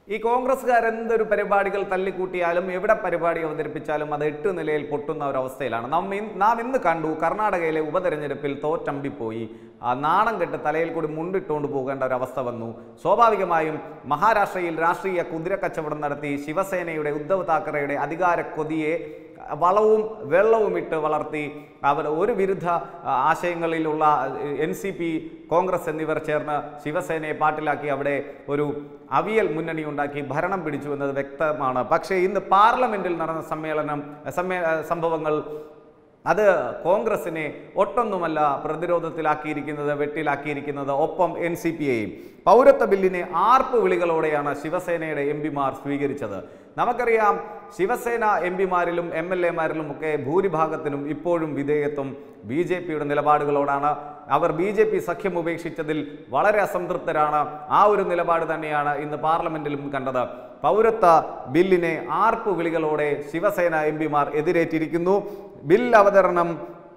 ഈ കോൺഗ്രസ്സുകാരെന്തൊരു പരിപാടികൾ തല്ലിക്കൂട്ടിയാലും എവിടെ പരിപാടി അവതരിപ്പിച്ചാലും അത് 8 നിലയിൽ പൊട്ടുന്ന ഒരവസ്ഥയിലാണ്. നാം ഇന്ന് കണ്ടു കർണാടകയിലെ ഉപതെരഞ്ഞെടുപ്പിൽ തോറ്റമ്പിപ്പോയി നാണം കെട്ട് തലയിൽ കൂടി മുണ്ടിട്ടുകൊണ്ട് പോകേണ്ട ഒരവസ്ഥ വന്നു. സ്വാഭാവികമായും മഹാരാഷ്ട്രയിൽ രാഷ്ട്രീയ കുതിരക്കച്ചവടം നടത്തി ശിവസേനയുടെ ഉദ്ധവ് താക്കറെയുടെ അധികാര കൊതിയെ വളവും വെള്ളവും ഇട്ട് വളർത്തി അവർ ഒരു വിരുദ്ധ ആശയങ്ങളിലുള്ള NCP കോൺഗ്രസ് എന്നിവർ ചേർന്ന് ശിവസേനയെ പാട്ടിലാക്കി അവിടെ ഒരു അവിയൽ മുന്നണി ഉണ്ടാക്കി ഭരണം പിടിച്ചു എന്നത് വ്യക്തമാണ്. പക്ഷേ ഇന്ന് പാർലമെന്റിൽ നടന്ന സംഭവങ്ങൾ അത് കോൺഗ്രസിനെ ഒട്ടൊന്നുമല്ല പ്രതിരോധത്തിലാക്കിയിരിക്കുന്നത്, വെട്ടിലാക്കിയിരിക്കുന്നത്. ഒപ്പം NCPയെയും പൗരത്വ ബില്ലിനെ ആർപ്പ് വിളികളോടെയാണ് ശിവസേനയുടെ MP-മാർ സ്വീകരിച്ചത്. നമുക്കറിയാം ശിവസേന MP-മാരിലും MLA-മാരിലും ഒക്കെ ഭൂരിഭാഗത്തിനും ഇപ്പോഴും വിധേയത്വം BJPയുടെ നിലപാടുകളോടാണ്. അവർ BJP സഖ്യം ഉപേക്ഷിച്ചതിൽ വളരെ അസംതൃപ്തരാണ്. ആ ഒരു നിലപാട് തന്നെയാണ് ഇന്ന് പാർലമെന്റിലും കണ്ടത്. പൗരത്വ ബില്ലിനെ ആർപ്പ് വിളികളോടെ ശിവസേന MP-മാർ എതിരേറ്റിരിക്കുന്നു. ബിൽ അവതരണം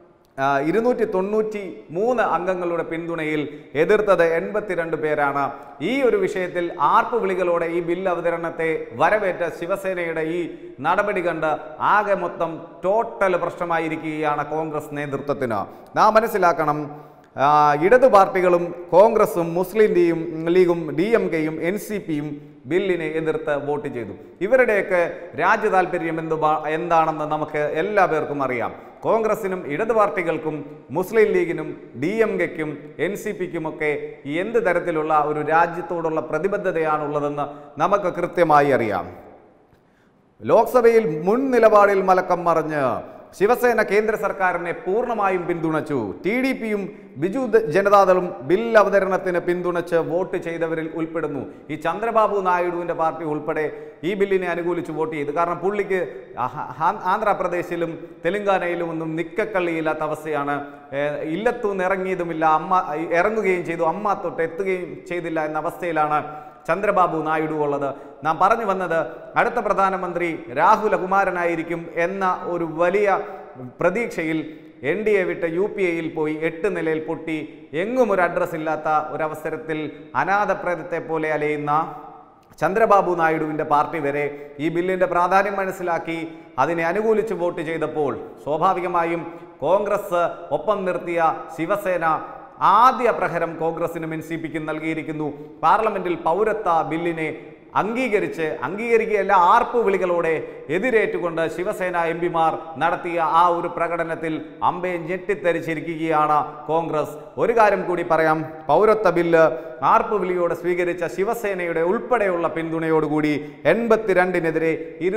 293 അംഗങ്ങളുടെ പിന്തുണയിൽ എതിർത്തത് 82 പേരാണ്. ഈ ഒരു വിഷയത്തിൽ ആർപ്പ് വിളികളോടെ ഈ ബിൽ അവതരണത്തെ വരവേറ്റ ശിവസേനയുടെ ഈ നടപടി കണ്ട് ആകെ മൊത്തം ടോട്ടൽ പ്രശ്നമായിരിക്കുകയാണ് കോൺഗ്രസ് നേതൃത്വത്തിന്. നാം മനസ്സിലാക്കണം, ഇടതു പാർട്ടികളും കോൺഗ്രസും മുസ്ലിം ലീഗും DMKയും NCPയും ബില്ലിനെ എതിർത്ത് വോട്ട് ചെയ്തു. ഇവരുടെയൊക്കെ രാജ്യ താല്പര്യം എന്താണെന്ന് നമുക്ക് എല്ലാ പേർക്കും അറിയാം. കോൺഗ്രസിനും ഇടതു പാർട്ടികൾക്കും മുസ്ലിം ലീഗിനും DMKയ്ക്കും NCPക്കുമൊക്കെ എന്ത് തരത്തിലുള്ള ഒരു രാജ്യത്തോടുള്ള പ്രതിബദ്ധതയാണുള്ളതെന്ന് നമുക്ക് കൃത്യമായി അറിയാം. ലോക്സഭയിൽ മുൻ നിലപാടിൽ മലക്കം മറിഞ്ഞ് ശിവസേന കേന്ദ്ര സർക്കാരിനെ പൂർണ്ണമായും പിന്തുണച്ചു. TDPയും ബിജു ജനതാദളും ബിൽ അവതരണത്തിന് പിന്തുണച്ച് വോട്ട് ചെയ്തവരിൽ ഉൾപ്പെടുന്നു. ഈ ചന്ദ്രബാബു നായിഡുവിൻ്റെ പാർട്ടി ഉൾപ്പെടെ ഈ ബില്ലിനെ അനുകൂലിച്ച് വോട്ട് ചെയ്തു. കാരണം പുള്ളിക്ക് ആന്ധ്രാപ്രദേശിലും തെലങ്കാനയിലും ഒന്നും നിക്കക്കള്ളിയില്ലാത്ത അവസ്ഥയാണ്. ഇല്ലത്തൂന്ന് ഇറങ്ങിയതുമില്ല, ഇറങ്ങുകയും ചെയ്തു, അമ്മ തൊട്ട് എത്തുകയും ചെയ്തില്ല എന്ന അവസ്ഥയിലാണ് ചന്ദ്രബാബു നായിഡു ഉള്ളത്. നാം പറഞ്ഞു വന്നത് അടുത്ത പ്രധാനമന്ത്രി രാഹുൽ കുമാരനായിരിക്കും എന്ന ഒരു വലിയ പ്രതീക്ഷയിൽ NDA വിട്ട് UPAയിൽ പോയി 8 നിലയിൽ പൊട്ടി എങ്ങും ഒരു അഡ്രസ് ഇല്ലാത്ത ഒരവസരത്തിൽ അനാഥപ്രേതത്തെ പോലെ അലയുന്ന ചന്ദ്രബാബു നായിഡുവിൻ്റെ പാർട്ടി വരെ ഈ ബില്ലിൻ്റെ പ്രാധാന്യം മനസ്സിലാക്കി അതിനെ അനുകൂലിച്ച് വോട്ട് ചെയ്തപ്പോൾ സ്വാഭാവികമായും കോൺഗ്രസ് ഒപ്പം നിർത്തിയ ശിവസേന ആദ്യ പ്രഹരം കോൺഗ്രസിനും NCPക്കും നൽകിയിരിക്കുന്നു. പാർലമെന്റിൽ പൗരത്വ ബില്ലിനെ അംഗീകരിക്കുകയല്ല ആർപ്പ് വിളികളോടെ എതിരേറ്റുകൊണ്ട് ശിവസേന MP-മാർ നടത്തിയ ആ ഒരു പ്രകടനത്തിൽ അമ്പയെ ഞെട്ടിത്തെറിച്ചിരിക്കുകയാണ് കോൺഗ്രസ്. ഒരു കാര്യം കൂടി പറയാം, പൗരത്വ ബില്ല് ആർപ്പ് വിളിയോടെ സ്വീകരിച്ച ശിവസേനയുടെ ഉൾപ്പെടെയുള്ള പിന്തുണയോടുകൂടി 82-നെതിരെ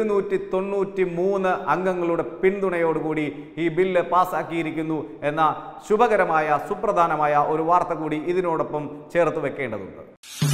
293 അംഗങ്ങളുടെ പിന്തുണയോടുകൂടി ഈ ബില്ല് പാസ്സാക്കിയിരിക്കുന്നു എന്ന ശുഭകരമായ സുപ്രധാനമായ ഒരു വാർത്ത കൂടി ഇതിനോടൊപ്പം ചേർത്ത് വെക്കേണ്ടതുണ്ട്.